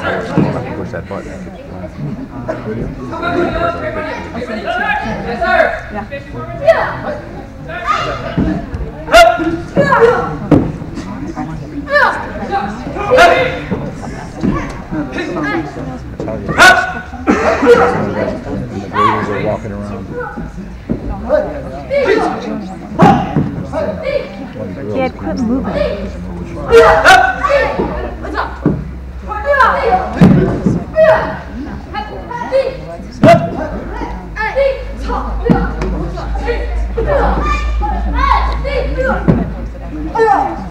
Push that button. Yes, sir. The graders are walking around. Dad, quit moving. Hey!